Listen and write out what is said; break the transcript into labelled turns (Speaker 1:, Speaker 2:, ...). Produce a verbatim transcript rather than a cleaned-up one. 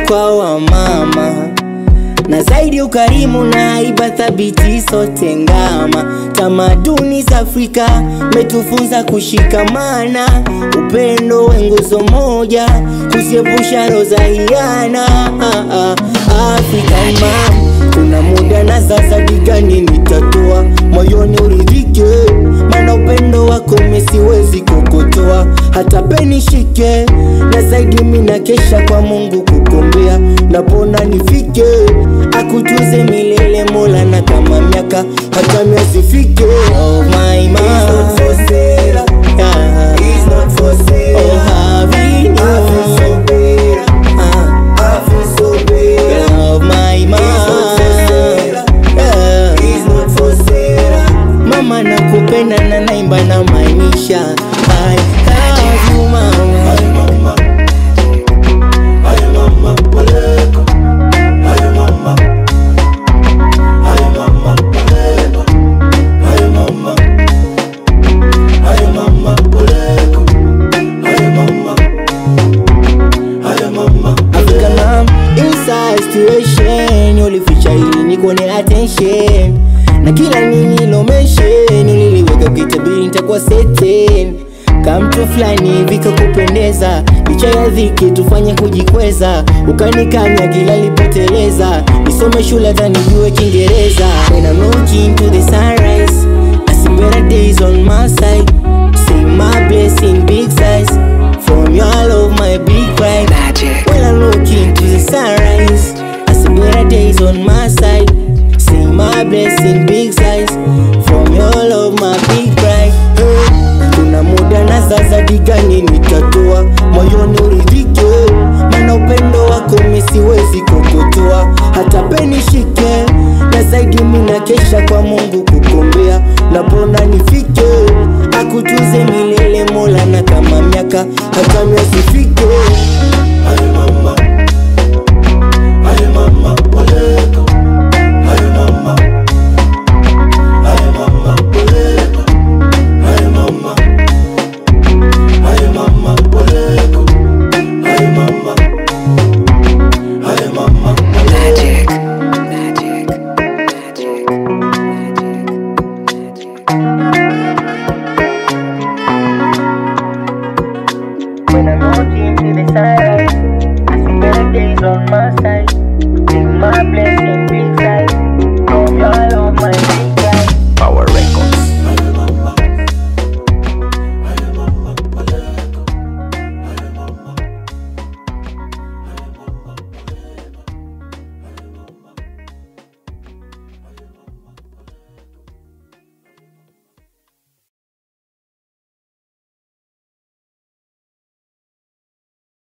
Speaker 1: kwa wamama, na zaidi ukarimu na haiba thabiti sote ngama. Tamaduni za Afrika metufunza kushikamana, upendo wenguzo moja, kusiepusha roho za hiana. African mom, kuna muda na sasa digani nitatoa, moyoni uridhike, maana upendo wako mesiwezi kukotoa. Hata peni shike, na zaidi mina kesha kwa Mungu kukombea, napona nifike, akutuze milele Mola, na kama miaka hata miezi fike. Oh my man, it's not for sale, yeah. It's not for sale. Oh having you, I feel so better, uh, I feel so better. Oh my man, it's not for sale, yeah. It's not for sale. Mama nakupenda na naimba na maanisha, I love you mama. Ay mama, ay mama, waleko. Ay mama, ay mama, waleko. Ay mama, ay mama, waleko. Ay mama, ay mama, African mom, inside situation, ulificha ili nikone attention, na kila nililo mention niliweka kitabiri nitakuwa certain. Kama mtu fulani vika kupendeza, licha ya dhiki tufanye kujikweza, ukanikanya kila lipoteleza, nisome shule hata nijue Kiingereza. When I'm looking to the sunrise, I see better days on my side, see my blessing big size, from your love my big pride. Magic. When I'm looking to the sunrise, I see better days on my side, see my blessing big size, from your love my big pride. Hey. Kuna muda na sasa digani nitatoa, moyoni uridhike, maana upendo wako mesiwezi kukotoa. Hata peni shike, na zaidi mina kesha kwa Mungu kukombea, napona nifike, akutuze milele Mola, na kama miaka hata miezi fike. Ay mama, ay mama, waleko. Ay mama, ay mama, waleko. Ay mama, ay mama, waleko. Ay mama, ay mama,
Speaker 2: Magic, magic, magic, magic, magic.
Speaker 1: When I'm looking to the side, I see better days on my side, see my blessing.